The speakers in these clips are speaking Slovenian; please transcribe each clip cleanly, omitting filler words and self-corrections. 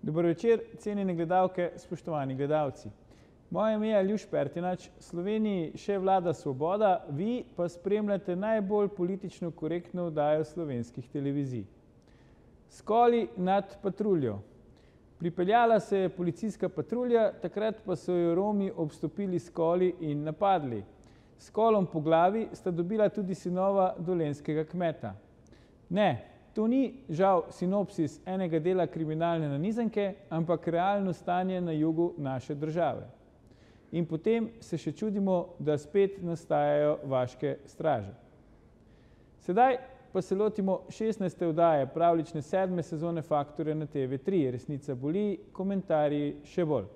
Dober večer, cenjene gledalke, spoštovani gledalci. Moje ime je Aljuš Pertinač, v Sloveniji še vlada svoboda, vi pa spremljate najbolj politično korektno oddajo slovenskih televizij. Skoli nad patruljo. Pripeljala se je policijska patrulja, takrat pa so jo Romi obstopili skoli in napadli. S kolom po glavi sta dobila tudi sinova dolenjskega kmeta. Ne, to ni žal sinopsis enega dela kriminalne nanizanke, ampak realno stanje na jugu naše države. In potem se še čudimo, da spet nastajajo vaške straže. Sedaj pa se lotimo 16. oddaje pravlične 7. sezone Faktorja na TV3. Resnica boli, komentarji še bolj.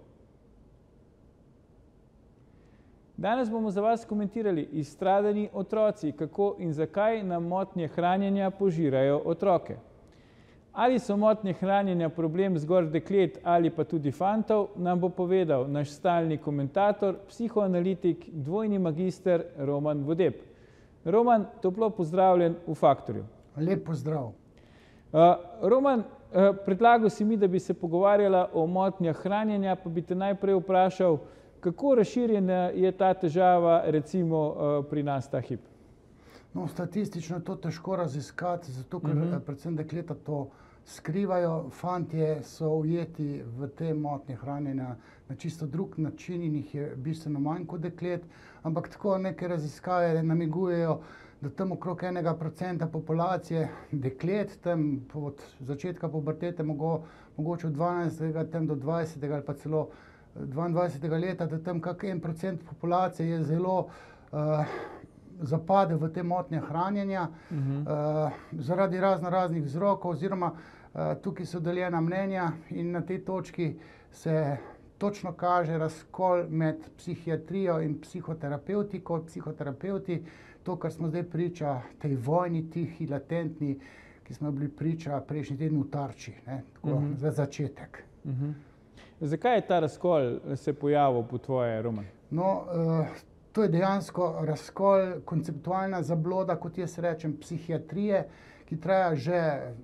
Danes bomo za vas komentirali izstradani otroci, kako in zakaj nam motnje hranjenja požirajo otroke. Ali so motnje hranjenja problem zgolj deklet ali pa tudi fantov, nam bo povedal naš stalni komentator, psihoanalitik, dvojni magister Roman Vodeb. Roman, toplo pozdravljen v Faktorju. Lep pozdrav. Roman, predlagal si mi, da bi se pogovarjala o motnjah hranjenja, pa bi te najprej vprašal, kako razširjena je ta težava recimo pri nas ta hip? No, statistično je to težko raziskati, zato ker predvsem dekleta to skrivajo. Fantje so ujeti v te motnje hranjenja na čisto drug način in jih je bistveno manj kot deklet, ampak tako neke raziskave namigujejo, da tam okrog 1% populacije deklet, tam od začetka pubertete, mogoče od 12. tam do 20. ali pa celo 22. leta, da tam kak 1% populacije je zelo zapade v te motnje hranjenja zaradi raznih vzrokov, oziroma tukaj so deljena mnenja in na tej točki se točno kaže razkol med psihiatrijo in psihoterapevtiko. Psihoterapevti, to, kar smo zdaj priča, tej vojni tihi, latentni, ki smo bili priča prejšnji teden v Tarči, tako za začetek. Zakaj je ta razkol se pojavil po tvoje, Roman? No, to je dejansko razkol, konceptualna zabloda, kot jaz rečem, psihiatrije, ki traja že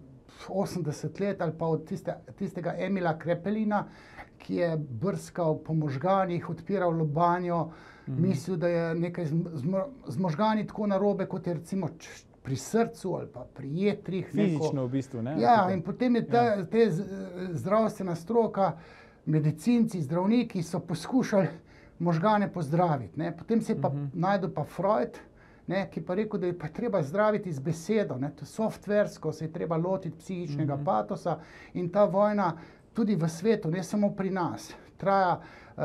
80 let, ali pa od tistega Emila Krepelina, ki je brskal po možganih, odpiral lobanjo, mislil, da je nekaj z možgani tako narobe, kot je recimo pri srcu ali pa pri jetrih. Fizično v bistvu, ne? Ja, in potem je ta zdravstvena stroka, medicinci, zdravniki so poskušali možgane pozdraviti. Potem se je pa našel pa Freud, ki pa rekel, da je pa treba zdraviti z besedo. Softversko se je treba lotiti psihičnega patosa in ta vojna tudi v svetu, ne samo pri nas, traja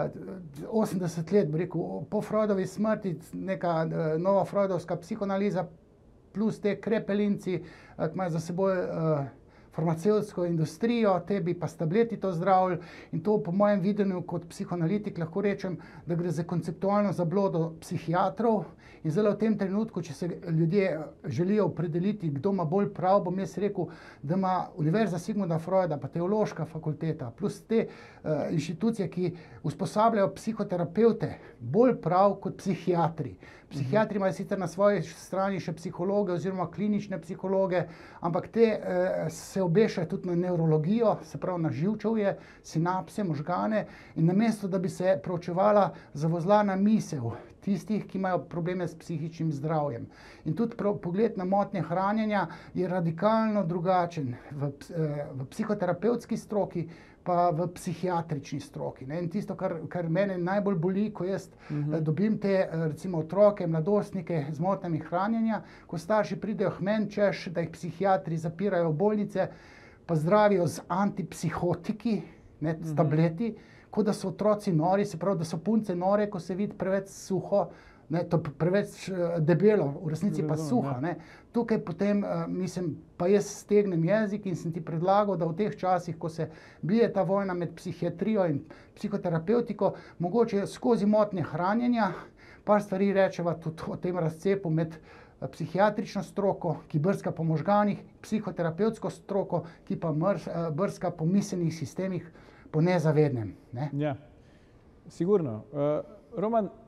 80 let, bi rekel, po Freudovi smrti, neka nova freudovska psihoanaliza plus te krepelinci, ki imajo za seboj farmacevtsko industrijo, te bi pa s tableti to zdravili, in to po mojem videnju kot psihoanalitik lahko rečem, da gre za konceptualno zablodo psihiatrov. In zdaj v tem trenutku, če se ljudje želijo opredeliti, kdo ima bolj prav, bom jaz rekel, da ima Univerza Sigmunda Freuda, pa Teološka fakulteta, plus te inštitucije, ki usposabljajo psihoterapevte, bolj prav kot psihiatri. Psihiatri imajo sicer na svoji strani še psihologe oziroma klinične psihologe, ampak te se obešajo tudi na nevrologijo, se pravi na živčevje, sinapse, možgane, in namesto, da bi se proučevala zavozlana misel tistih, ki imajo probleme s psihičnim zdravjem. In tudi pogled na motnje hranjenja je radikalno drugačen v psihoterapevtski stroki, pa v psihiatrični stroki. In tisto, kar mene najbolj boli, ko jaz dobim te recimo otroke, mladostnike z motnjami hranjenja, ko starši pridejo k meni, češ, da jih psihiatri zapirajo v bolnice, pa zdravijo z antipsihotiki, s tableti, kot da so otroci nori, se pravi, da so punce nore, ko se vidi preveč suho, preveč debelo, v resnici pa suha. Tukaj potem, pa jaz stegnem jezik in sem ti predlagal, da v teh časih, ko se bije ta vojna med psihiatrijo in psihoterapevtiko, mogoče skozi motnje hranjenja, par stvari rečeva tudi o tem razcepu med psihiatrično stroko, ki brska po možganih, psihoterapevtsko stroko, ki pa brska po miselnih sistemih, po nezavednem. Ja, sigurno. Roman,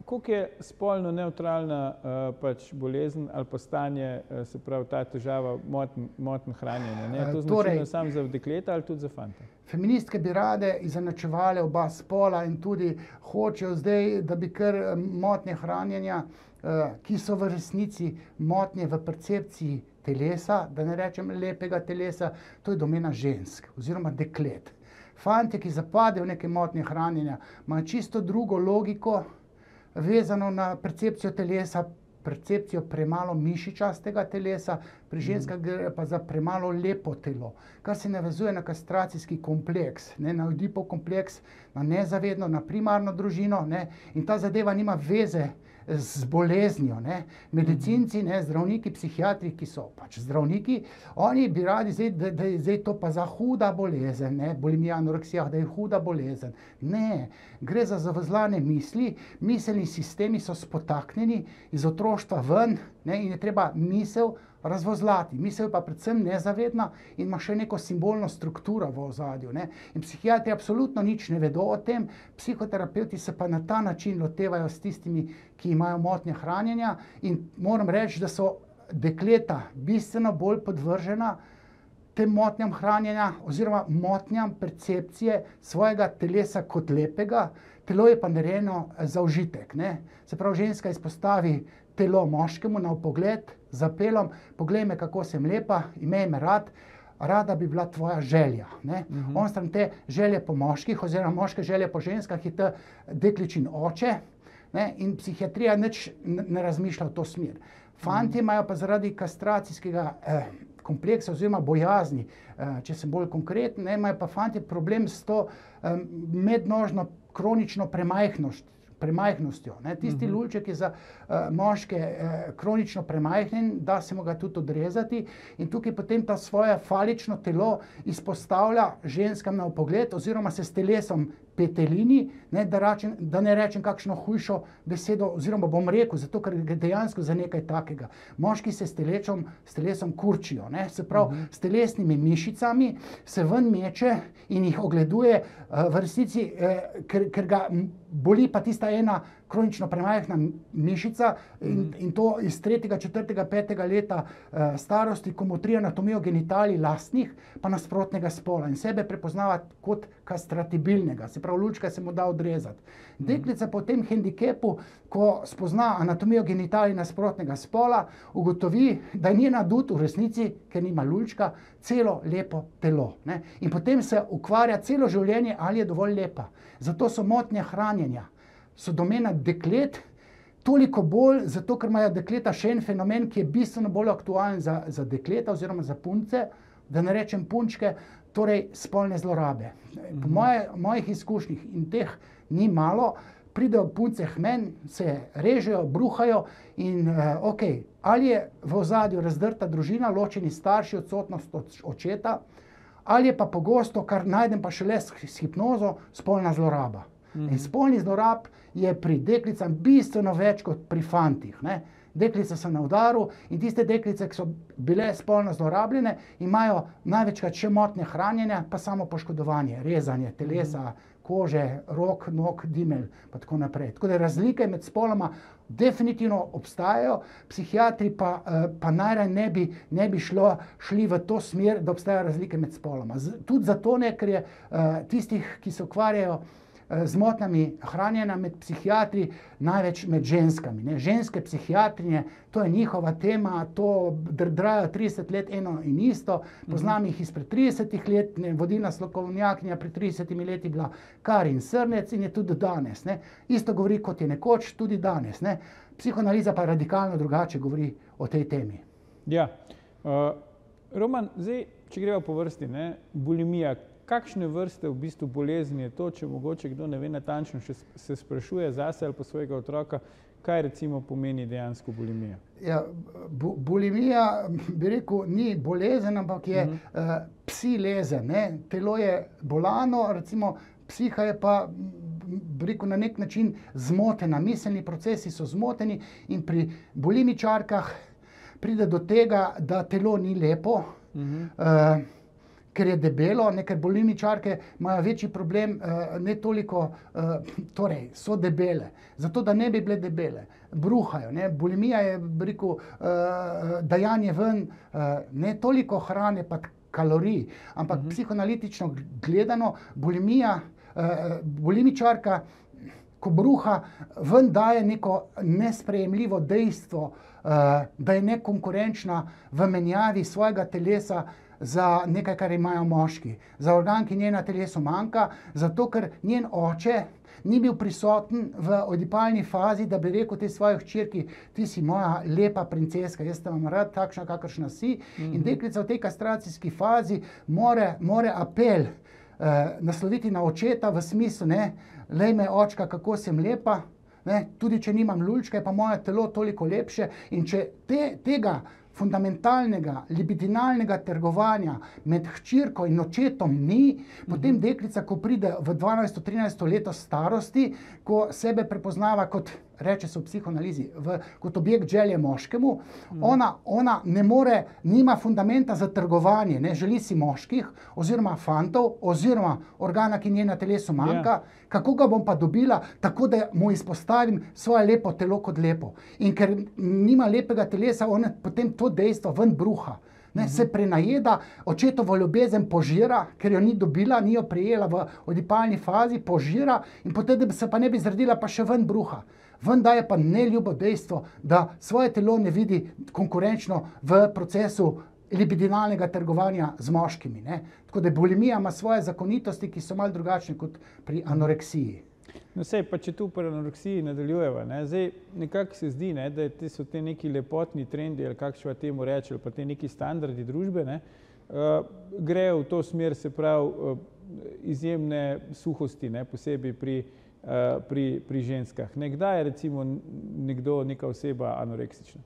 koliko je spolno neutralna pač bolezen ali pa stanje, se pravi ta težava motenj hranjenja? Ne? Je to značilno samo za dekleta ali tudi za fante? Feministke bi rade izenačevale oba spola in tudi hočejo zdaj, da bi kar motnje hranjenja, ki so v resnici motnje v percepciji telesa, da ne rečem lepega telesa, to je domena žensk oziroma deklet. Fantje, ki zapadejo v neke motnje hranjenja, imajo čisto drugo logiko, vezano na percepcijo telesa, percepcijo premalo mišičastega telesa, pri ženskah gre pa za premalo lepo telo, kar se navezuje na kastracijski kompleks, ne, na Oedipov kompleks, na nezavedno, na primarno družino, ne, in ta zadeva nima veze z boleznijo. Ne. Medicinci, ne, zdravniki, psihiatri, ki so pač zdravniki, oni bi radi zdaj, da je zdaj to pa za huda bolezen, ne, bulimija, anoreksija, da je huda bolezen. Ne, gre za zavrzlane misli, miselni sistemi so spotaknjeni iz otroštva ven, ne, in je treba misel razvozlati. Misel je pa predvsem nezavedna in ima še neko simbolno strukturo v ozadju. Ne. In psihiatri absolutno nič ne vedo o tem, psihoterapeuti se pa na ta način lotevajo s tistimi, ki imajo motnje hranjenja, in moram reči, da so dekleta bistveno bolj podvržena tem motnjam hranjenja oziroma motnjam percepcije svojega telesa kot lepega. Telo je pa narejeno za užitek. Ne. Se pravi, ženska izpostavi telo moškemu na vpogled, z apelom, poglej me, kako sem lepa, imej me rad, rada bi bila tvoja želja. Ne. Onstran te želje po moških oziroma moške želje po ženskah je ta dekličin oče, ne, in psihiatrija nič ne razmišlja v to smer. Fantje imajo pa zaradi kastracijskega kompleksa oziroma bojazni, če sem bolj konkreten, ne, imajo pa fantje problem s to mednožno kronično premajhnostjo. Ne. Tisti lulček je za moške kronično premajhen, da se mu ga tudi odrezati, in tukaj potem ta svoje falično telo izpostavlja ženskam na vpogled oziroma se s telesom petelini, ne, da ne rečem kakšno hujšo besedo, oziroma bom rekel, zato ker gre dejansko za nekaj takega. Moški se s telesom kurčijo, ne, se pravi, s telesnimi mišicami se ven meče in jih ogleduje, v resnici, ker ga boli pa tista ena kronično premajhna mišica, in to iz 3., 4., 5. leta starosti, ko motri anatomijo genitalij lastnih, pa nasprotnega spola, in sebe prepoznava kot kastratibilnega, se pravi, lučka se mu da odrezati. Deklica po tem hendikepu, ko spozna anatomijo genitalij nasprotnega spola, ugotovi, da je njen adut v resnici, ker nima lučka, celo lepo telo. Ne? In potem se ukvarja celo življenje, ali je dovolj lepa. Zato so motnje hranjenja, so domena deklet, toliko bolj zato, ker imajo dekleta še en fenomen, ki je bistveno bolj aktualen za dekleta oziroma za punce, da ne rečem punčke, torej spolne zlorabe. Po mojih izkušnjah, in teh ni malo, pridejo punce k meni, se režejo, bruhajo in okej, ali je v ozadju razdrta družina, ločeni starši, odsotnost od očeta, ali je pa pogosto, kar najdem pa šele s hipnozo, spolna zloraba. In spolni zlorab je pri deklicah bistveno več kot pri fantih. Ne. Deklice so na udaru in tiste deklice, ki so bile spolno zlorabljene, imajo največkrat še motnje hranjenja, pa samo poškodovanje, rezanje telesa, kože, rok, nog, dimelj, pa tako naprej. Tako da razlike med spoloma definitivno obstajajo, psihiatri pa najraje ne bi šli v to smer, da obstajajo razlike med spoloma. Tudi zato ne, ker je tistih, ki se ukvarjajo z motnjami hranjenja med psihiatri, največ med ženskami. Ne. Ženske psihiatrinje, to je njihova tema, to drdrajo 30 let eno in isto, poznam jih izpred 30 let, ne, vodilna strokovnjakinja pred 30 leti bila Karin Srnec in je tudi danes. Ne. Isto govori, kot je nekoč, tudi danes. Ne. Psihoanaliza pa radikalno drugače govori o tej temi. Ja. Roman, zdaj, če greva po vrsti, ne, bulimija, kakšne vrste v bistvu bolezni je to, če mogoče kdo ne ve natančno, še se sprašuje zase ali pa svojega otroka, kaj recimo pomeni dejansko bulimija? Ja, bulimija, bi rekel, ni bolezen, ampak je psilezen. Ne? Telo je bolano, recimo psiha je pa, bi rekel, na nek način zmotena. Miselni procesi so zmoteni in pri bulimičarkah pride do tega, da telo ni lepo, ker je debelo, ne, ker bulimičarke imajo večji problem, ne toliko, torej so debele, zato da ne bi bile debele. Bruhajo, ne, bulimija je, bi rekel, dajanje ven, ne toliko hrane pa kalorij, ampak psihoanalitično gledano, bulimičarka, ko bruha, ven daje neko nesprejemljivo dejstvo, da je nekonkurenčna v menjavi svojega telesa za nekaj, kar imajo moški. Za organ, ki njej na telesu manjka, zato ker njen oče ni bil prisoten v ojdipalni fazi, da bi rekel tej svoji hčerki, ti si moja lepa princeska, jaz te imam rad takšna, kakršna si. In deklica v tej kastracijski fazi more apel nasloviti na očeta v smislu, ne, lej me, očka, kako sem lepa, ne, tudi če nimam lulčka, je pa moje telo toliko lepše. In če tega fundamentalnega, libidinalnega trgovanja med hčerko in očetom ni, potem deklica, ko pride v 12-13 leto starosti, ko sebe prepoznava kot, reče se v psihoanalizi, kot objekt želje moškemu, ona ne more, nima fundamenta za trgovanje, ne, želi si moških, oziroma fantov, oziroma organa, ki njej na telesu manjka, kako ga bom pa dobila, tako da mu izpostavim svoje lepo telo kot lepo. In ker nima lepega telesa, ona potem to dejstvo ven bruha. Ne, se prenajeda, očetovo ljubezen požira, ker jo ni dobila, ni jo prijela v ojdipalni fazi, požira in potem se pa ne bi zredila, pa še ven bruha. Ven daje pa neljubo dejstvo, da svoje telo ne vidi konkurenčno v procesu libidinalnega trgovanja z moškimi. Ne. Tako da bulimija ima svoje zakonitosti, ki so malo drugačne kot pri anoreksiji. No sej, pa če tu pri anoreksiji nadaljujeva, ne, zdaj nekako se zdi, ne, da so te neki lepotni trendi, ali kakšno temu reči, ali pa te neki standardi družbe, ne, grejo v to smer, se pravi, izjemne suhosti, ne, posebej pri ženskah. Kdaj je recimo neka oseba anoreksična?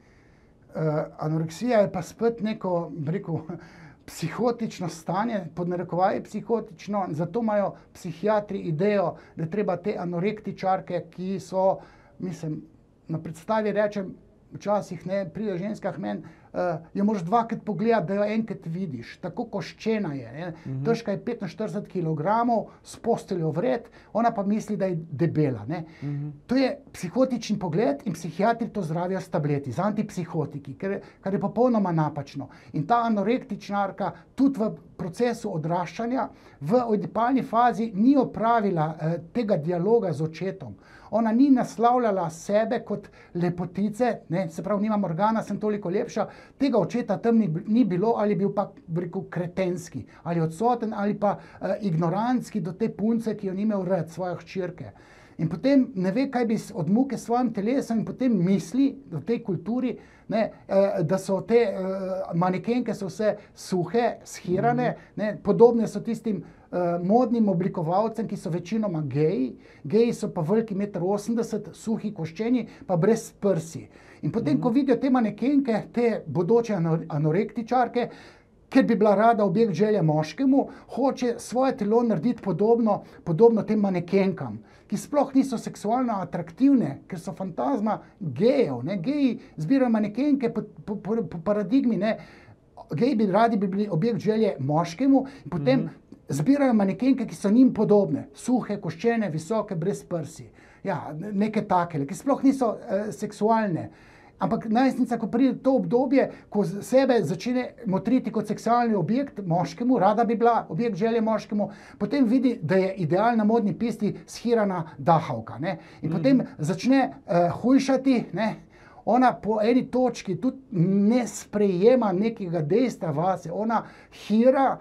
Anoreksija je pa spet neko, bi rekel, psihotično stanje, pod narekovaji psihotično, zato imajo psihiatri idejo, da treba te anorektičarke, ki so, mislim, na predstavi rečem, včasih ne pride ženska k meni, jo moraš dvakrat pogledati, da jo enkrat vidiš, tako koščena je, ne? Težka je 45 kilogramov, s posteljo vred, ona pa misli, da je debela. Ne? To je psihotični pogled in psihiatri to zdravijo s tableti, z antipsihotiki, kar je popolnoma napačno. In ta anorektičnarka tudi v procesu odraščanja v ojdipalni fazi ni opravila tega dialoga z očetom. Ona ni naslavljala sebe kot lepotice, ne, se pravi, nimam organa, sem toliko lepša, tega očeta tam ni bilo, ali bil pa, bi rekel, kretenski, ali odsoten, ali pa ignorantski do te punce, ki jo ni imel rad, svoje hčerke. In potem ne ve, kaj bi od muke s svojim telesom, in potem misli v tej kulturi, ne, da so te manekenke so vse suhe, shirane, ne, podobne so tistim modnim oblikovalcem, ki so večinoma geji. Geji so pa veliki 1,80 m, suhi, koščeni, pa brez prsi. In potem, ko vidijo te manekenke, te bodoče anorektičarke, ker bi bila rada objekt želje moškemu, hoče svoje telo narediti podobno tem manekenkam, ki sploh niso seksualno atraktivne, ker so fantazma gejev. Ne? Geji zbirajo manekenke po paradigmi, ne? Geji bi radi bili objekt želje moškemu, in potem zbirajo manekenke, ki so njim podobne, suhe, koščene, visoke, brez prsi. Ja, neke takele, ki sploh niso seksualne. Ampak najstnica, ko pride to obdobje, ko sebe začne motriti kot seksualni objekt moškemu, rada bi bila objekt želje moškemu, potem vidi, da je ideal na modni pisti shirana dahavka. Ne? In potem začne hujšati, ne? Ona po eni točki tudi ne sprejema nekega dejstva vase, ona hira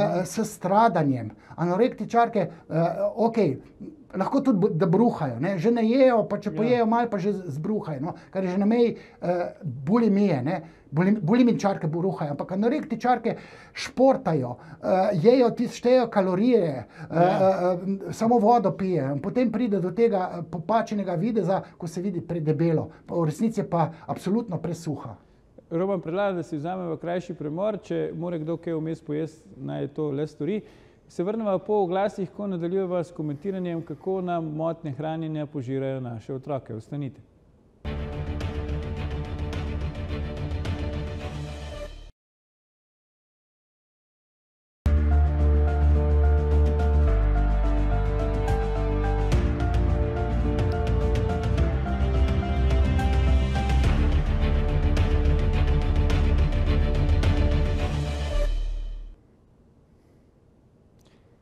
s stradanjem. Anorektičarke, lahko tudi, da bruhajo, ne? Že ne jejo, pa če pojejo malo, pa že zbruhajo, no? Kar je že na meji bulimije, ne? Bulimičarke bruhajo, ampak anorektičarke športajo, jejo, štejejo kalorije, samo vodo pijejo, potem pride do tega popačenega videza, ko se vidi predebelo, v resnici je pa absolutno presuha. Roman, predlagam, da si vzamemo krajši premor, če mora kdo kaj vmes pojesti, naj to le stori. Se vrnemo po oglasih, ko nadaljujeva s komentiranjem, kako nam motnje hranjenja požirajo naše otroke. Ostanite.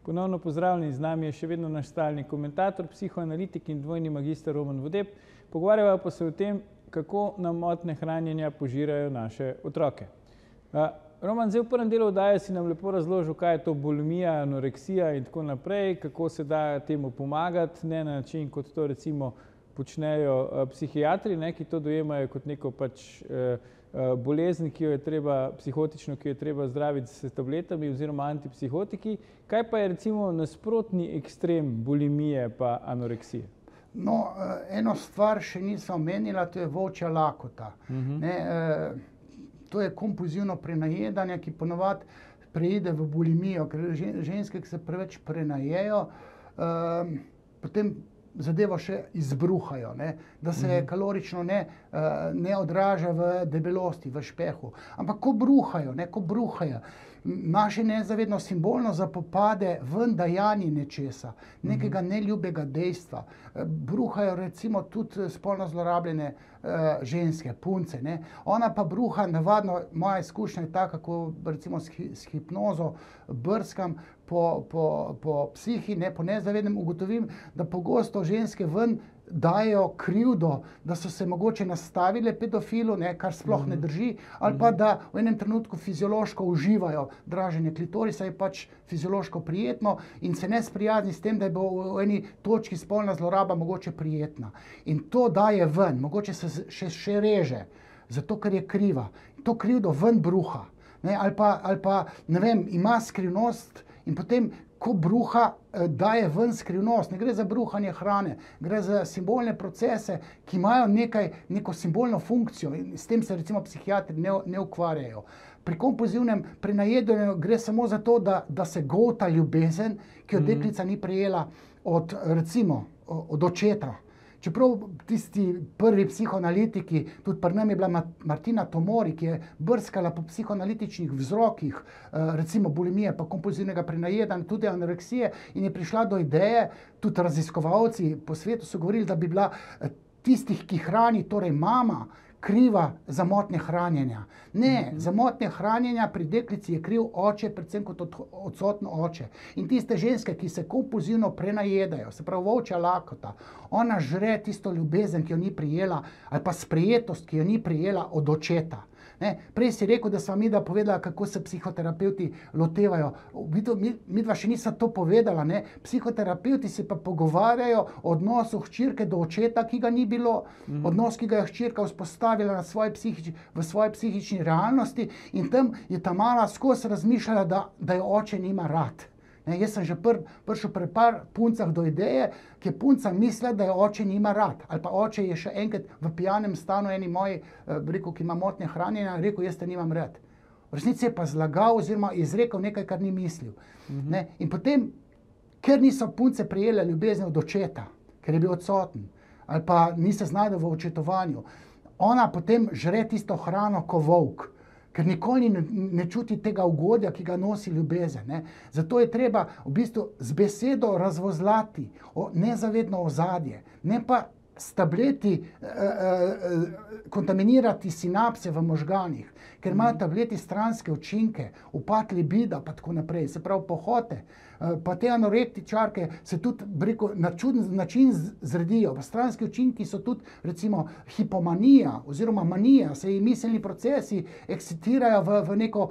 Ponovno pozdravljeni, z nami je še vedno naš stalni komentator, psihoanalitik in dvojni magister Roman Vodeb. Pogovarjava pa se o tem, kako nam motnje hranjenja požirajo naše otroke. Roman, zdaj v prvem delu oddaje si nam lepo razložil, kaj je to bulimija, anoreksija in tako naprej, kako se da temu pomagati, ne na način, kot to recimo počnejo psihiatri, ki to dojemajo kot neko pač bolezen, ki jo je treba, psihotično, ki jo je treba zdraviti s tabletami oziroma antipsihotiki. Kaj pa je recimo nasprotni ekstrem bulimije pa anoreksije? No, eno stvar še nisem omenila, to je volčja lakota. To je kompulzivno prenajedanje, ki ponovadi preide v bulimijo, ker ženske, ki se preveč prenajejo, potem zadevo še izbruhajo, da se kalorično ne odraža v debelosti, v špehu. Ampak ko bruhajo, naše nezavedno simbolno zapopade ven dajanje nečesa, nekega neljubega dejstva. Bruhajo recimo tudi spolno zlorabljene ženske, punce. Ona pa bruha, navadno, moja izkušnja je taka, ko recimo s hipnozo brskam po psihi, po nezavednem, ugotovim, da pogosto ženske ven dajo krivdo, da so se mogoče nastavile pedofilu, kar sploh ne drži, ali pa da v enem trenutku fiziološko uživajo draženje klitorisa, je pač fiziološko prijetno in se ne sprijazni s tem, da je bo v eni točki spolna zloraba mogoče prijetna. In to daje ven, mogoče se še reže, zato ker je kriva. To krivdo ven bruha, ali pa, ne vem, ima skrivnost in potem ko bruha, daje ven skrivnost. Ne gre za bruhanje hrane, gre za simbolne procese, ki imajo neko simbolno funkcijo in s tem se recimo psihiatri ne ukvarjajo. Pri kompulzivnem prenajedanju gre samo za to, da se golta ljubezen, ki jo deklica ni prejela od očeta. Čeprav tisti prvi psihoanalitiki, tudi pri nam je bila Martina Tomori, ki je brskala po psihoanalitičnih vzrokih, recimo bulimije, pa kompulzivnega prenajedanja, tudi anoreksije, in je prišla do ideje, tudi raziskovalci po svetu so govorili, da bi bila tistih, ki hrani, torej mama, kriva za motnje hranjenja. Ne, za motnje hranjenja pri deklici je kriv oče, predvsem kot odsoten oče. In tiste ženske, ki se kompulzivno prenajedajo, se pravi volčja lakota, ona žre tisto ljubezen, ki jo ni prijela, ali pa sprejetost, ki jo ni prijela od očeta. Prej si rekel, da sva midva povedala, kako se psihoterapeuti lotevajo. Midva še nisva to povedala. Psihoterapeuti se pa pogovarjajo o odnosu hčerke do očeta, ki ga ni bilo, odnos, ki ga je hčerka vzpostavila v svoji psihični realnosti, in tam je ta mala skozi razmišljala, da jo oče nima rad. Jaz sem že prišel pri par puncah do ideje, ki je punca mislila, da jo oče nima rad. Ali pa oče je še enkrat v pijanem stanu eni moji, rekel, ki ima motnje hranjenja, rekel, jaz te nimam rad. V resnici je pa zlagal oziroma izrekel nekaj, kar ni mislil. In potem, ker niso punce prejele ljubezni od očeta, ker je bil odsoten, ali pa ni se znašel v očetovanju, ona potem žre tisto hrano ko volk. Ker nikoli ne čuti tega ugodja, ki ga nosi ljubezen. Zato je treba v bistvu z besedo razvozlati nezavedno ozadje, ne pa s tableti kontaminirati sinapse v možganih, ker imajo tableti stranske učinke, upad libida pa tako naprej, se pravi pohote. Pa te anorektičarke se tudi na čuden način zredijo. Stranski učinki so tudi recimo hipomanija oziroma manija, se jim miselni procesi ekscitirajo v neko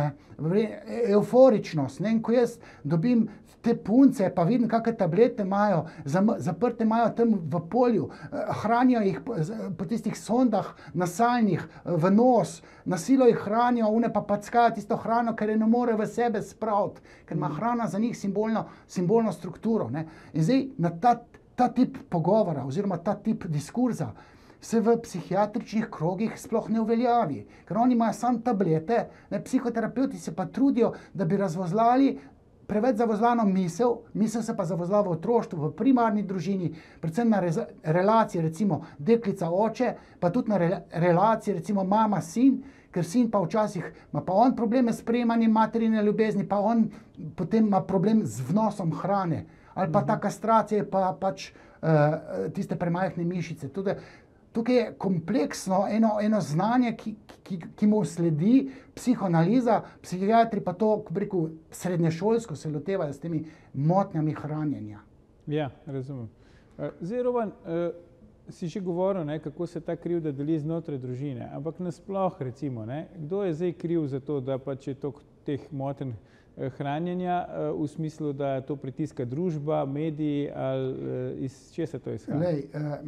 euforičnost. In ko jaz dobim te punce, pa vidim, kakšne tablete imajo, zaprte imajo tam v polju, hranijo jih po tistih sondah nasalnih v nos, na silo jih hranijo, one pa packajo tisto hrano, ker je ne more v sebe spraviti, ker ima hrana za njih simbolno strukturo. In zdaj na ta tip pogovora oziroma ta tip diskurza se v psihiatričnih krogih sploh ne uveljavi, ker oni imajo samo tablete, psihoterapeuti se pa trudijo, da bi razvozlali preveč zavozlano misel se pa zavozla v otroštvu, v primarni družini, predvsem na relacije, recimo deklica-oče, pa tudi na relacije, recimo mama-sin, ker sin pa včasih ima pa on probleme s sprejemanjem materine ljubezni, pa on potem ima problem z vnosom hrane, ali pa ta kastracija pa pač tiste premajhne mišice. Tudi Tukaj je kompleksno eno znanje, ki mu sledi psihoanaliza, psihiatri pa to, ko bi rekel, srednješolsko se lotevajo s temi motnjami hranjenja. Ja, razumem. Zdaj, Roman, si že govoril, ne, kako se ta krivda deli znotraj družine, ampak nasploh recimo, ne, kdo je zdaj kriv za to, da pač je toliko teh motenj hranjenja v smislu, da to pritiska družba, mediji ali iz česa to izhaja? Lej,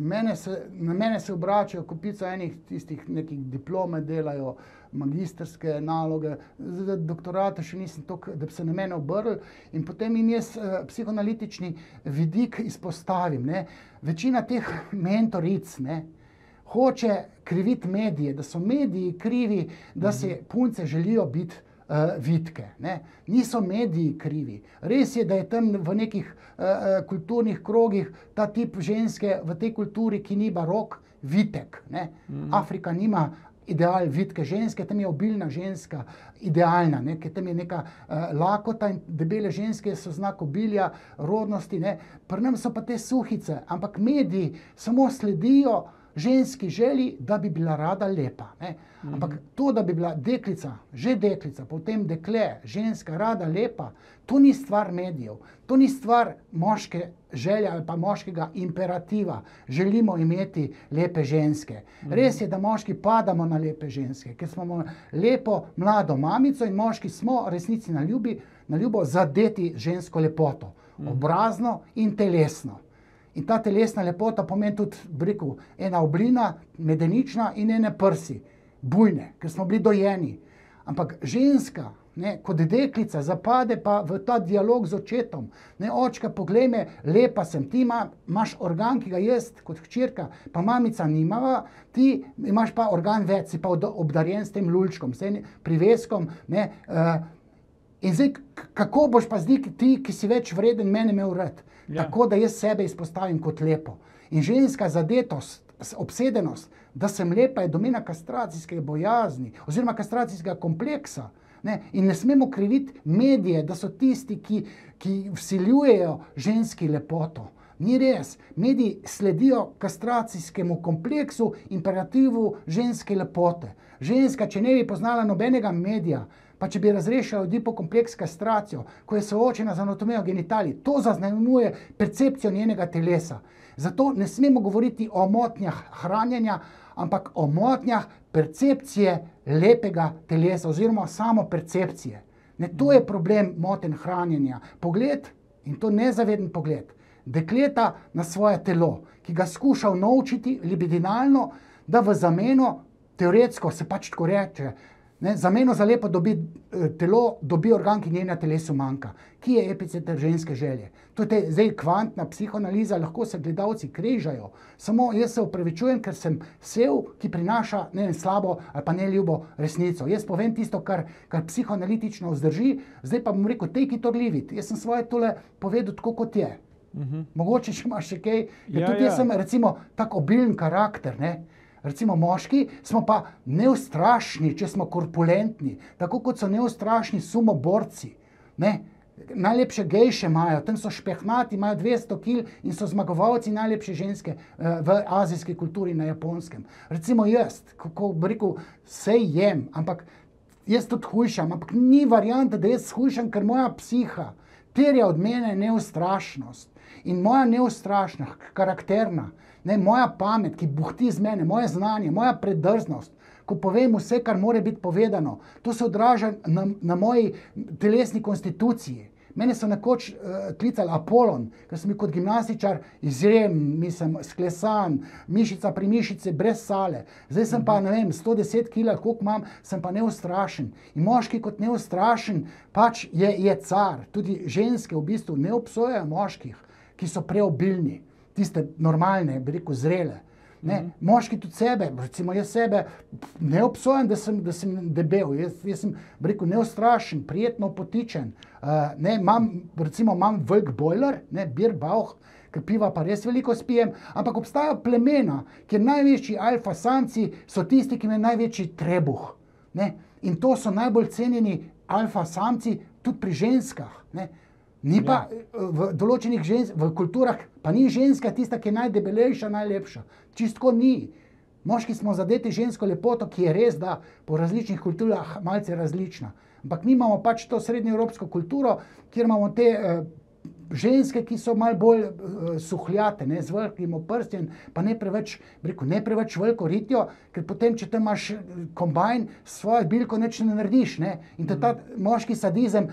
na mene se obračajo kopica enih tistih nekih diplome delajo, magistrske naloge, doktorata še nisem toliko, da bi se na mene obrli in potem jim jaz psihoanalitični vidik izpostavim. Ne. Večina teh mentoric, ne, hoče kriviti medije, da so mediji krivi, da se punce želijo biti vitke. Ne. Niso mediji krivi. Res je, da je tam v nekih kulturnih krogih ta tip ženske v tej kulturi, ki ni barok, vitek. Ne. Afrika nima ideal vitke ženske, tam je obilna ženska idealna, ne, ker tam je neka lakota in debele ženske so znak obilja, rodnosti. Ne. Pri nam so pa te suhice, ampak mediji samo sledijo ženski želji, da bi bila rada lepa. Ne. Ampak to, da bi bila deklica, že deklica, potem dekle, ženska rada lepa, to ni stvar medijev, to ni stvar moške želje ali pa moškega imperativa. Želimo imeti lepe ženske. Res je, da moški padamo na lepe ženske, ker smo lepo mlado mamico in moški smo resnici na ljubo zadeti žensko lepoto, obrazno in telesno. In ta telesna lepota pomeni tudi, rekel, ena oblina, medenična in ene prsi, bujne, ker smo bili dojeni. Ampak ženska, ne, kot deklica, zapade pa v ta dialog z očetom. Ne, očka, poglej me, lepa sem, ti imaš organ, ki ga jaz kot hčerka, pa mamica nimava, ti imaš pa organ več, si pa obdarjen s tem lulčkom, s tem priveskom, ne, in zdaj, kako boš pa zdaj ti, ki si več vreden, mene imel rad? Ja. Tako, da jaz sebe izpostavim kot lepo. In ženska zadetost, obsedenost, da sem lepa, je domena kastracijske bojazni oziroma kastracijskega kompleksa. Ne? In ne smemo kriviti medije, da so tisti, ki vsiljujejo ženski lepoto. Ni res. Mediji sledijo kastracijskemu kompleksu, imperativu ženske lepote. Ženska, če ne bi poznala nobenega medija, pa če bi razrešila Oedipo kompleks kastracijo, ko je soočena z anatomijo genitalij, to zaznamuje percepcijo njenega telesa. Zato ne smemo govoriti o motnjah hranjenja, ampak o motnjah percepcije lepega telesa oziroma samo percepcije. Ne, to je problem motenj hranjenja. Pogled, in to nezaveden pogled, dekleta na svoje telo, ki ga skuša unovčiti libidinalno, da v zameno, teoretsko se pač tako reče, ne, zameno za lepo telo dobi organ, ki njena telesu manjka. Ki je epicenter ženske želje? To je zdaj kvantna psihoanaliza, lahko se gledalci križajo. Samo jaz se opravičujem, ker sem sev, ki prinaša slabo ali pa neljubo resnico. Jaz povem tisto, kar psihoanalitično vzdrži, zdaj pa bom rekel, take it or leave it. Jaz sem svoje tole povedal tako, kot je. Mogoče, če imaš še kaj, tudi jaz sem recimo tak obilen karakter, ne. Recimo moški smo pa neustrašni, če smo korpulentni, tako kot so neustrašni sumoborci. Ne? Najlepše gejše imajo, tam so špehnati, imajo 200 kil in so zmagovalci najlepše ženske v azijski kulturi na Japonskem. Recimo jaz, ko bi rekel, sej jem, ampak jaz tudi hujšam, ampak ni varianta, da jaz hujšam, ker moja psiha terja od mene neustrašnost. In moja neustrašnost, karakterna, ne, moja pamet, ki buhti z mene, moje znanje, moja predrznost, ko povem vse, kar mora biti povedano, to se odraža na moji telesni konstituciji. Mene so nekoč klicali Apolon, ker sem bil kot gimnastičar izjemen, sklesan, mišica pri mišici, brez sale. Zdaj sem pa, ne vem, 110 kg, koliko imam, sem pa neustrašen. In moški kot neustrašen pač je car. Tudi ženske v bistvu ne obsojajo moških, ki so preobilni. Tiste normalne, bi rekel, zrele. Ne? Moški tudi sebe, recimo jaz sebe ne obsojam, da sem debel, jaz sem, bi rekel, neustrašen, prijetno potičen. Imam velik bojler, beer bauch, ker piva pa res veliko spijem, ampak obstajajo plemena, kjer največji alfa samci so tisti, ki imajo največji trebuh. Ne? In to so najbolj cenjeni alfa samci tudi pri ženskah. Ne? Ni pa v določenih v kulturah, pa ni ženska tista, ki je najdebelejša, najlepša. Čistko ni. Moški smo zadeti žensko lepoto, ki je res, da po različnih kulturah malce različna. Ampak mi imamo pač to srednjeevropsko kulturo, kjer imamo te ženske, ki so malo bolj suhljate, ne, z velikim oprsjem, pa ne preveč veliko ritijo, ker potem, če tam imaš kombajn, svojo bilko nič ne narediš, ne, in ta moški sadizem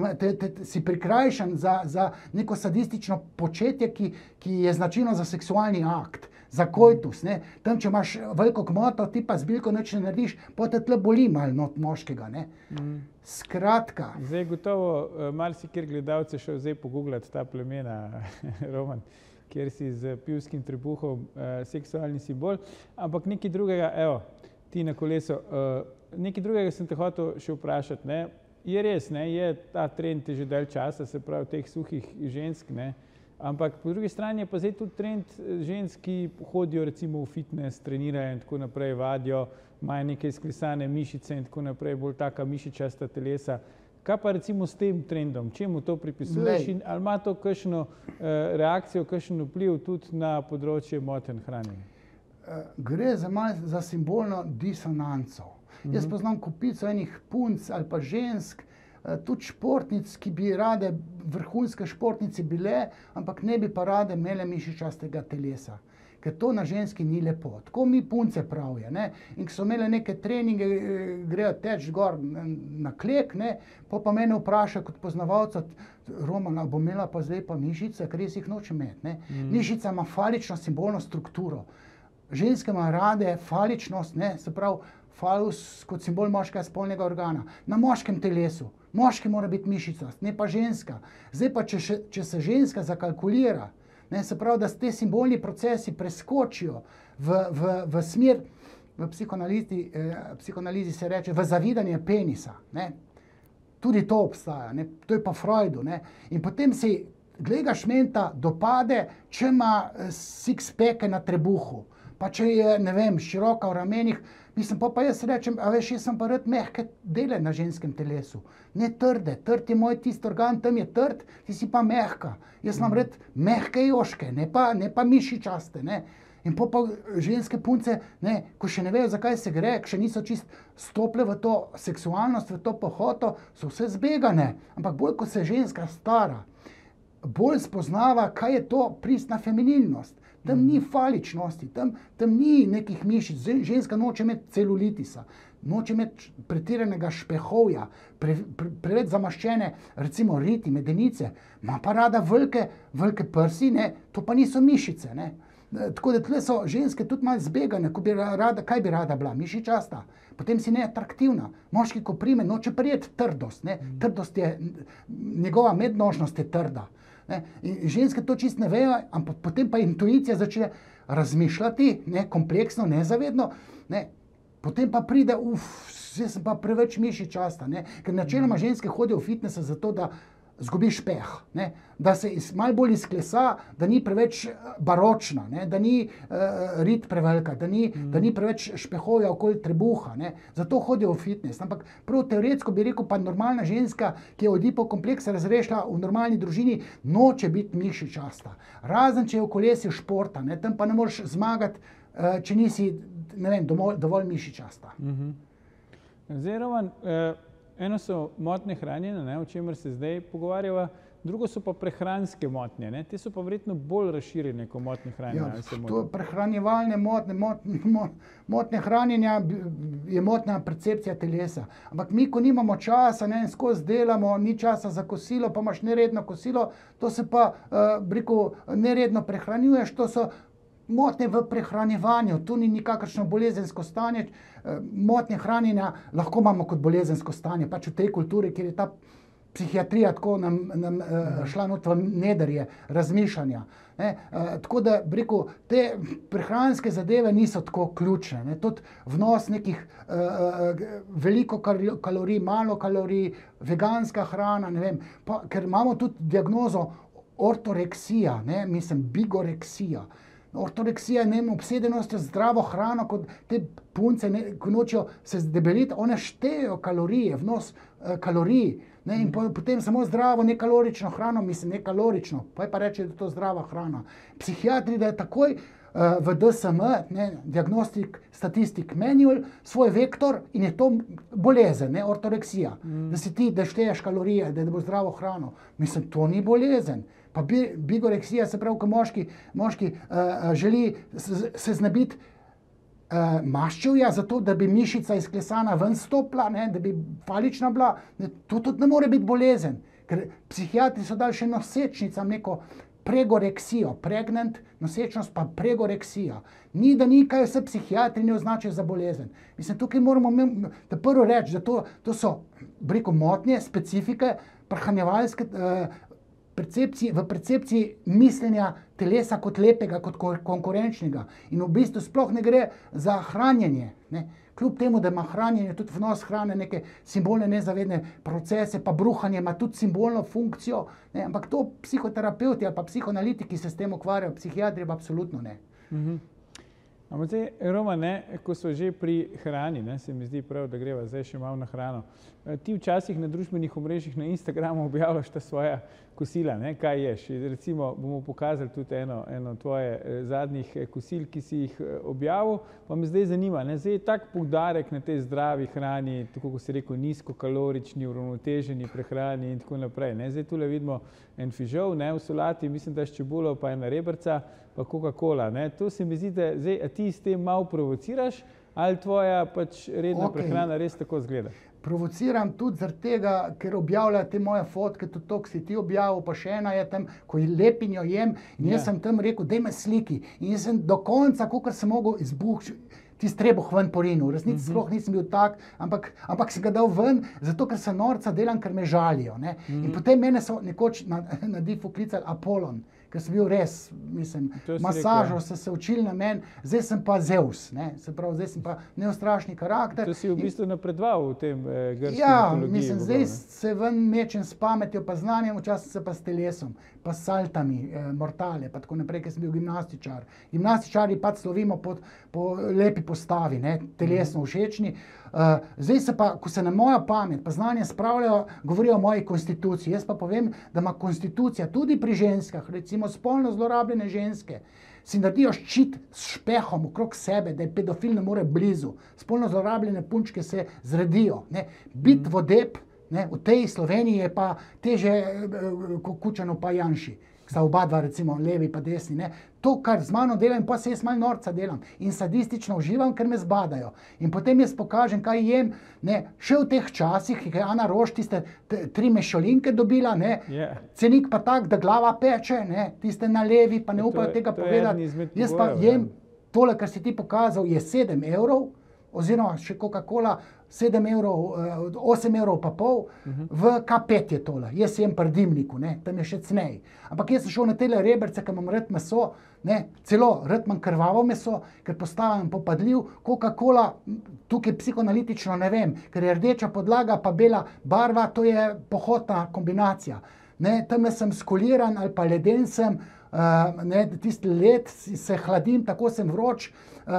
si prikrajšan za neko sadistično početje, ki je značilno za seksualni akt, za koitus, ne. Tam, če imaš veliko kmoto, ti pa z bilko nič ne narediš, potem tle boli malo not moškega, ne. Skratka. Zdaj gotovo marsikjer gledalce šel zdaj pogooglati ta plemena, Roman, kjer si z pivskim trebuhom seksualni simbol, ampak nekaj drugega, evo, ti na kolesu, nekaj drugega sem te hotel še vprašati, ne. Je res, ne, je ta trend že dalj časa, se pravi teh suhih žensk, ne, ampak po drugi strani je pa zdaj tudi trend žensk, ki hodijo recimo v fitness, trenirajo in tako naprej, vadijo, imajo neke izklesane mišice in tako naprej, bolj taka mišičasta telesa. Kaj pa recimo s tem trendom? Čemu to pripisuješ in ali ima to kakšno reakcijo, kakšen vpliv tudi na področje motenj hranjenja? Gre za simbolno disonanco. Jaz poznam kupico enih punc ali pa žensk, tudi športnic, ki bi rade vrhunske športnice bile, ampak ne bi pa rade imele mišičastega telesa. Ker to na ženski ni lepo. Tako mi punce pravijo, ne. In ko so imele neke treninge, grejo teč gor na klek, ne, pa mene vpraša kot poznavalca, Roman, bo imela pa zdaj pa mišice, ker res jih nočem imeti, ne. Mišica ima falično simbolno strukturo. Ženske ima rade faličnost, ne, se pravi falus kot simbol moškega spolnega organa. Na moškem telesu. Moški mora biti mišicast, ne pa ženska. Zdaj pa, če se ženska zakalkulira, ne, se pravi, da te simbolni procesi preskočijo v smer, v psihoanalizi se reče, v zavidanje penisa, ne. Tudi to obstaja, ne. To je pa Freudu, ne. In potem si, glej ga šmenta, dopade, če ima six-packe na trebuhu, pa če je, ne vem, široka v ramenih, mislim, pa jaz rečem, a veš, jaz sem pa rad mehke dele na ženskem telesu, ne trde. Trd je moj tisti organ, tam je trd, ti si pa mehka. Jaz imam rad mehke joške, ne pa mišičaste, ne. In pa ženske punce, ne, ko še ne vejo, zakaj se gre, ko še niso čist stople v to seksualnost, v to pohoto, so vse zbegane. Ampak bolj, ko se ženska stara, bolj spoznava, kaj je to pristna feminilnost. Tam ni faličnosti, tam ni nekih mišic. Ženska noče imeti celulitisa, noče imeti pretiranega špehovja, preveč zamaščene, recimo riti, medenice, ima pa rada velike prsi, ne, to pa niso mišice, ne. Tako da tle so ženske tudi malo zbegane, kaj bi rada bila, mišičasta, potem si neatraktivna. Moški, ko prime, noče prijeti trdost, ne, trdost je, njegova mednožnost je trda. Ne. In ženske to čist ne vejo, ampak potem pa intuicija začne razmišljati, ne, kompleksno, nezavedno, ne. Potem pa pride, jaz sem pa preveč mišičasta, ne, ker načeloma ženske hodijo v fitness zato, da zgubi špeh, ne, da se malo bolj izklesa, da ni preveč baročna, ne, da ni rit prevelika, da ni preveč špehovja okoli trebuha, ne, zato hodijo v fitness. Ampak prav teoretsko bi rekel, pa normalna ženska, ki je Oedipov kompleks razrešila v normalni družini, noče biti mišičasta. Razen, če je v kolesju športa, ne, tam pa ne moreš zmagati, če nisi, ne vem, dovolj mišičasta. Zdaj, Roman, eno so motnje hranjenja, ne, o čemer se zdaj pogovarjava, drugo so pa prehranske motnje, ne. Te so pa verjetno bolj razširjene kot motnje hranjenja. Ja, to prehranjevalne motnje hranjenja je motnja percepcija telesa. Ampak mi, ko nimamo časa, ne, skozi delamo, ni časa za kosilo, pa imaš neredno kosilo, to se pa, neredno prehranjuješ, to so motnje v prehranjevanju, tu ni nikakršno bolezensko stanje. Motnje hranjenja lahko imamo kot bolezensko stanje, pač v tej kulturi, kjer je ta psihiatrija tako nam šla not v nedrje razmišljanja. Ne. Tako da, bi rekel, te prehranske zadeve niso tako ključne, ne. Tudi vnos nekih veliko kalorij, malo kalorij, veganska hrana, ne vem, pa, ker imamo tudi diagnozo ortoreksija, ne, mislim, bigoreksija. Ortoreksija je, ne vem, obsedenost z zdravo hrano, kot te punce, ko nočejo se zdebeliti, one štejejo kalorije, vnos kalorij, ne, in potem samo zdravo, nekalorično hrano, mislim, nekalorično, pa reče, da je to zdrava hrana. Psihiatri, da je takoj v DSM, ne, Diagnostic Statistic Manual, svoj vektor in je to bolezen, ne, ortoreksija. Da si ti, da šteješ kalorije, da bo zdravo hrano. Mislim, to ni bolezen. Pa bigoreksija, se pravi, ko moški želi se znebiti maščevja, zato da bi mišica izklesana ven stopila, ne, da bi falična bila, ne, to tudi ne more biti bolezen. Ker psihiatri so dali še nosečnicam neko pregoreksijo, pregnant, nosečnost pa pregoreksija. Ni, da ni, kaj vse psihiatri ne označijo za bolezen. Mislim, tukaj moramo da prvo reči, da to so, rekel, motnje, specifike, prehranjevalske percepcije, v percepciji mišljenja telesa kot lepega, kot konkurenčnega. In v bistvu sploh ne gre za hranjenje, ne. Kljub temu, da ima hranjenje tudi vnos hrane neke simbolne nezavedne procese, pa bruhanje ima tudi simbolno funkcijo, ne, ampak to psihoterapeuti ali pa psihoanalitiki se s tem ukvarjajo, psihiatri pa absolutno ne. Ampak zdaj, Roman, ne, ko so že pri hrani, ne, se mi zdi prav, da greva zdaj še malo na hrano. Ti včasih na družbenih omrežjih na Instagramu objavljaš ta svoja kosila, ne, kaj ješ. Recimo bomo pokazali tudi eno tvoje zadnjih kosil, ki si jih objavil, pa me zdaj zanima, ne, zdaj je tak poudarek na tej zdravi hrani, tako kot si rekel, nizkokalorični, uravnoteženi prehrani in tako naprej, ne. Zdaj tule vidimo en fižol, ne, v solati, mislim, da s čebulo, pa ena rebrca, pa Coca-Cola, ne. To se mi zdi, da zdaj, a ti s tem malo provociraš, ali tvoja pač redna prehrana res tako izgleda? Provociram tudi zaradi tega, ker objavljajo te moje fotke, tudi to, ki si ti objavil, pa še ena je tam, ko lepinjo jem in jaz sem tam rekel, daj me sliki. In jaz sem do konca, kolikor sem mogel tisti trebuh ven porinil. V resnici sploh nisem bil tak, ampak si ga dal ven, zato ker se norca delam, ker me žalijo, ne. In potem mene so nekoč na Difu klicali Apollon, ker sem bil res, mislim, masažo so se učili na meni, zdaj sem pa Zeus, ne, se pravi, zdaj sem pa neustrašni karakter. To si v bistvu napredoval v tem grški mitologiji. Ja, mislim, zdaj se ven mečem s pametjo, pa znanjem, včasih se pa s telesom, pa s saltami, mortale, pa tako naprej, ker sem bil gimnastičar. Gimnastičari pač slovimo po lepi postavi, ne, telesno všečni. Zdaj se pa, ko se na mojo pamet pa znanje spravljajo, govorijo o moji konstituciji. Jaz pa povem, da ima konstitucija tudi pri ženskah, recimo spolno zlorabljene ženske, si naredijo ščit s špehom okrog sebe, da je pedofil ne more blizu. Spolno zlorabljene punčke se zredijo, ne. Biti vodeb, ne, v tej Sloveniji je pa teže Kučanu pa Janši. Sta oba dva, recimo, levi pa desni, ne. To, kar z mano delam, pa se jaz malo norca delam in sadistično uživam, ker me zbadajo. In potem jaz pokažem, kaj jem, ne, še v teh časih, ki je Ana Roš tiste 3 mešolinke dobila, ne, cenik pa tak, da glava peče, ne, tiste na levi, pa ne upajo tega povedati. Jaz pa jem tole, kar si ti pokazal, je 7 evrov, oziroma še Coca-Cola, 7 evrov, 8 evrov pa pol, v K5 je tole. Jaz jem pri dimniku, ne, tam je še cenej. Ampak jaz sem šel na tele rebrce, ker imam rad meso, ne, celo rad imam krvavo meso, ker postavim popadljiv. Coca-Cola, tukaj psihoanalitično ne vem, ker je rdeča podlaga pa bela barva, to je pohotna kombinacija. Ne, tamle sem skoliran ali pa leden sem, ne, tisti led se hladim, tako sem vroč,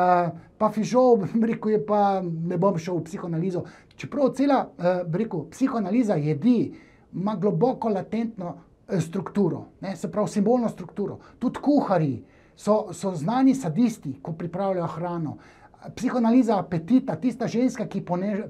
pa fižol, rekel je pa, ne bom šel v psihoanalizo. Čeprav cela, rekel, psihoanaliza jedi ima globoko latentno strukturo, ne, se pravi simbolno strukturo. Tudi kuharji so znani sadisti, ko pripravljajo hrano. Psihoanaliza apetita, tista ženska, ki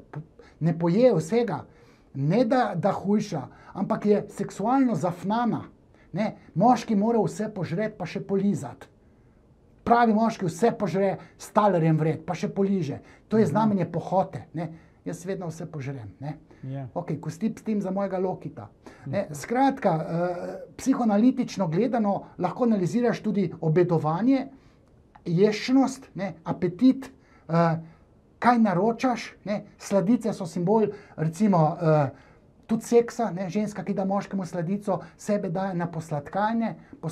ne poje vsega, ne da hujša, ampak je seksualno zafnana. Ne, moški mora vse požreti, pa še polizati. Pravi moški vse požre, s talerjem vred, pa še poliže. To je znamenje pohote, ne. Jaz vedno vse požrem, ne. Ok, kosti pstim za mojega lokita. Skratka, psihoanalitično gledano lahko analiziraš tudi obedovanje, ješnost, ne, apetit, kaj naročaš, ne. Sladice so simbol, recimo, tudi seksa, ne, ženska, ki da moškemu sladico, sebe daje na posladkanje,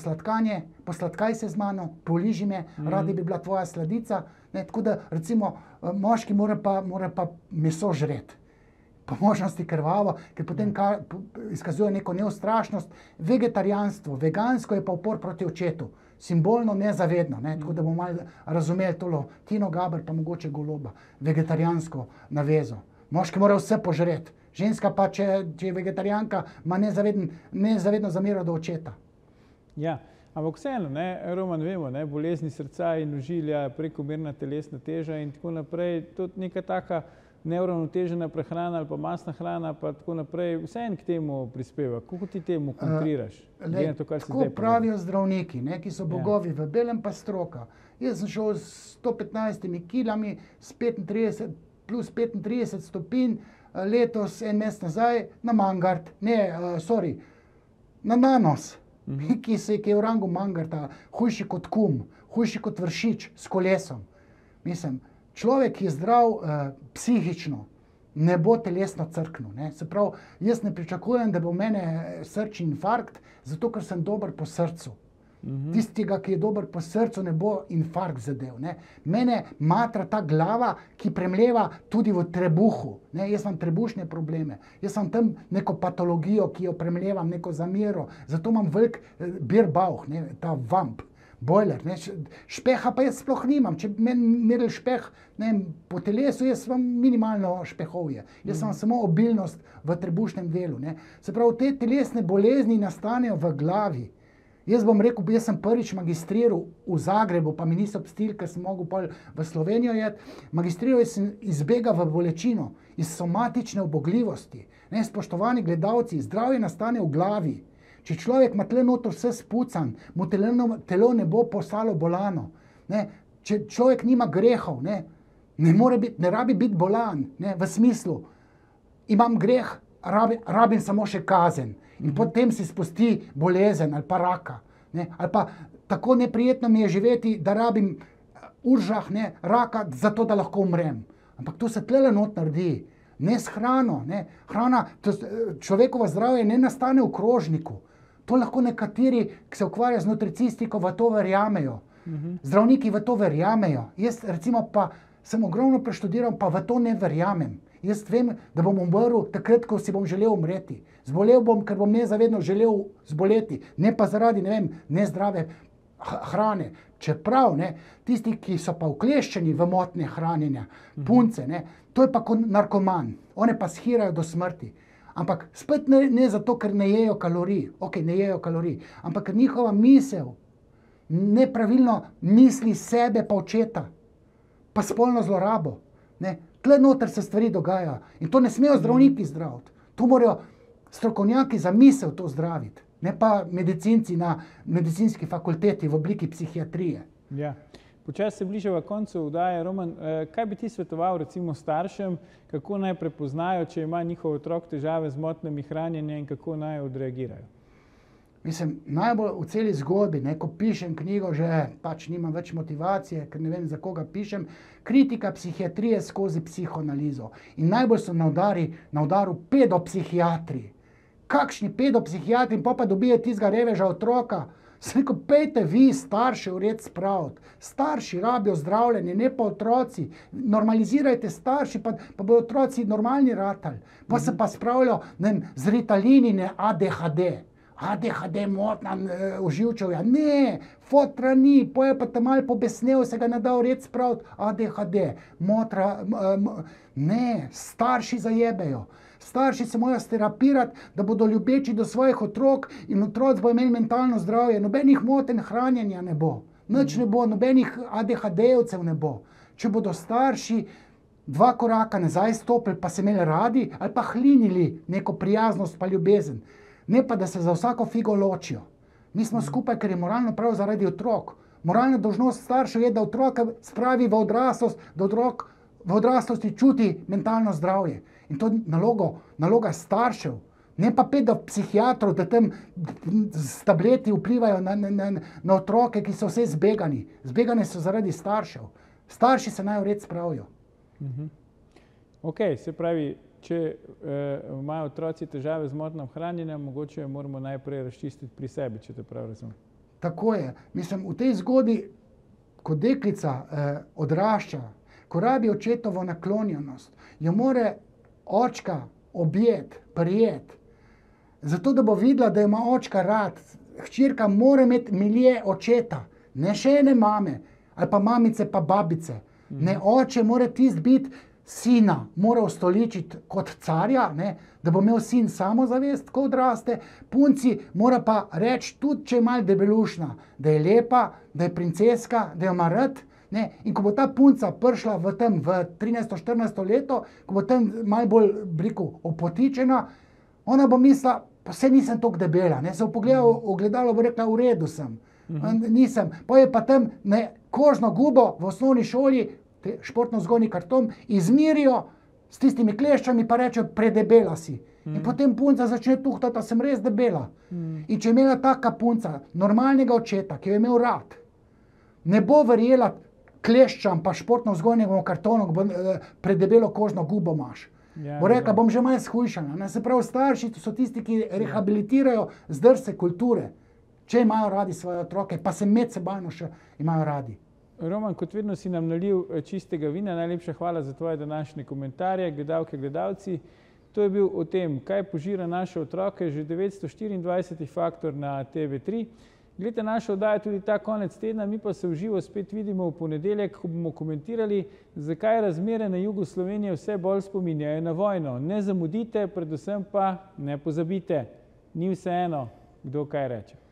posladkaj se z mano, poliži me, radi bi bila tvoja sladica, ne, tako da, recimo, moški mora pa meso žreti. Po možnosti krvavo, ker potem izkazuje neko neustrašnost. Vegetarijanstvo, vegansko je pa upor proti očetu. Simbolno nezavedno, ne, tako da bomo malo razumeli tolo Tino Gaber, pa mogoče Goloba, vegetarijansko navezo. Moški mora vse požreti. Ženska pa, če je vegetarijanka, ima nezavedno zamero do očeta. Ja, Ampak vseeno, Roman, vemo, bolezni srca in ožilja, prekomerna telesna teža in tako naprej, tudi neka taka neuravnotežena prehrana ali pa masna hrana pa tako naprej, vseeno k temu prispeva. Kako ti temu kontriraš? Tako pravijo zdravniki, ki so bogovi v belem, pa stroka. Jaz sem šel s 115 kilami, s 35, plus 35 stopinj, letos en mesec nazaj na Mangart, na Nanos, ki je v rangu Mangarta, hujši kot kum, hujši kot Vršič s kolesom. Mislim, človek, ki je zdrav psihično, ne bo telesno crknil. Se pravi, jaz ne pričakujem, da bo mene srčni infarkt, zato ker sem dober po srcu. Tistega, ki je dober po srcu, ne bo infarkt zadev. Mene matra ta glava, ki premleva tudi v trebuhu. Jaz imam trebušne probleme. Jaz imam tam neko patologijo, ki jo premlevam, neko zamero. Zato imam velik Bierbauch, ta vamp, bojler. Špeha pa jaz sploh nimam. Če bi meni merili špeh po telesu, jaz imam minimalno špehovje. Jaz imam samo obilnost v trebušnem delu. Se pravi, te telesne bolezni nastanejo v glavi. Jaz bom rekel, jaz sem prvič magistriral v Zagrebu, pa mi niso pustili, ker sem mogel pol v Slovenijo jeti. Magistriral sem iz bega v bolečino, iz somatične ubogljivosti. Spoštovani gledalci, zdravje nastane v glavi. Če človek ima tle noter vse spucan, mu telo ne bo postalo bolano. Če človek nima grehov, ne rabi biti bolan, v smislu, imam greh, rabim samo še kazen. In potem si spusti bolezen ali pa raka. Ali pa tako neprijetno mi je živeti, da rabim uržah, raka, zato da lahko umrem. Ampak to se tlele not naredi. Ne s hrano. Hrana, človekovo zdravje ne nastane v krožniku. To lahko nekateri, ki se ukvarjajo z nutricistiko, v to verjamejo. Zdravniki v to verjamejo. Jaz recimo pa sem ogromno preštudiral, pa v to ne verjamem. Jaz vem, da bom umrl takrat, ko si bom želel umreti. Zbolel bom, ker bom nezavedno želel zboleti. Ne pa zaradi, nezdrave hrane. Čeprav, tisti, ki so pa ukleščeni v motnje hranjenja, punce, to je pa kot narkoman. One pa shirajo do smrti. Ampak spet ne zato, ker ne jejo kalorij. Ok, ne jejo kalorij. Ampak ker njihova misel nepravilno misli sebe pa očeta. Pa spolno zlorabo. Tle noter se stvari dogajajo. In to ne smejo zdravniki zdraviti. To morajo strokovnjaki za misel to zdraviti. Ne pa medicinci na medicinski fakulteti v obliki psihiatrije. Ja. Počasi se bližava koncu oddaje. Roman, kaj bi ti svetoval recimo staršem, kako naj prepoznajo, če ima njihov otrok težave z motnjami hranjenja in kako naj odreagirajo? Mislim, najbolj v celi zgodbi, ko pišem knjigo, že pač nimam več motivacije, ker ne vem, za koga pišem, kritika psihiatrije skozi psihoanalizo. In najbolj so na udaru pedopsihiatri. Kakšni pedopsihiatri, in pa dobijo tistega reveža otroka. Sem rekel, pejte vi, starše, v red spraviti. Starši rabijo zdravljenje, ne pa otroci. Normalizirajte starši, pa bodo otroci normalni ratali. Pa se pa spravljajo z Ritalini, ADHD. ADHD motna oživčevja. Ne, fotra ni, poje pa te malo pobesnel, se ga ne da v red spraviti. ADHD, ne, starši zajebejo. Starši se morajo sterapirati, da bodo ljubeči do svojih otrok in otroci bodo imeli mentalno zdravje. Nobenih motenj hranjenja ne bo. Nič ne bo, nobenih ADHD-jevcev ne bo. Če bodo starši 2 koraka nazaj stopili, pa se imeli radi, ali pa hlinili neko prijaznost pa ljubezen. Ne pa, da se za vsako figo ločijo. Mi smo skupaj, ker je moralno prav zaradi otrok. Moralna dolžnost staršev je, da otroka spravi v odraslost, da otrok v odraslosti čuti mentalno zdravje. In to je naloga staršev, ne pa pedopsihiatrov, da tam s tableti vplivajo na otroke, ki so vse zbegani. Zbegani so zaradi staršev. Starši se naj v red spravijo. Ok, se pravi, če imajo otroci težave z motnjami hranjenja, mogoče jo moramo najprej razčistiti pri sebi, če te prav razumem. Tako je. Mislim, v tej zgodbi, ko deklica odrašča, ko rabi očetovo naklonjenost, jo more očka objeti, prijeti. Zato, da bo videla, da ima očka rad. Hčerka mora imeti milje očeta, ne še ene mame, ali pa mamice pa babice. Ne, oče mora tist biti sina mora ustoličiti kot carja, ne, da bo imel sin samozavest, ko odraste, punci mora pa reči, tudi če je malo debelušna, da je lepa, da je princeska, da jo ima rad. Ne? In ko bo ta punca prišla v 13-14 leto, ko bo tam malo bolj opotičena, ona bo mislila, pa saj nisem toliko debela. Ne? Se bo pogledala v ogledalo, bo rekla, v redu sem. Nisem. Pa je pa tam kožno gubo v osnovni šoli, športno-vzgojni karton, izmirijo s tistimi kleščami, pa rečejo, predebela si. In potem punca začne tuhtati, da sem res debela. In če je imela taka punca normalnega očeta, ki jo je imel rad, ne bo verjela kleščam pa športno-vzgojnemu kartonu, predebelo kožno gubo imaš. Bo rekla, bom že malo shujšana. Se pravi, starši so tisti, ki rehabilitirajo zdrse kulture, če imajo radi svoje otroke, pa se medsebojno še imajo radi. Roman, kot vedno si nam nalil čistega vina. Najlepša hvala za tvoje današnje komentarje, gledalke, gledalci. To je bil o tem, kaj požira naše otroke, že 924. Faktor na TV3. Gledajte našo oddajo tudi ta konec tedna, mi pa se v živo spet vidimo v ponedeljek, ko bomo komentirali, zakaj razmere na jugu Slovenije vse bolj spominjajo na vojno. Ne zamudite, predvsem pa ne pozabite, ni vseeno, kdo kaj reče.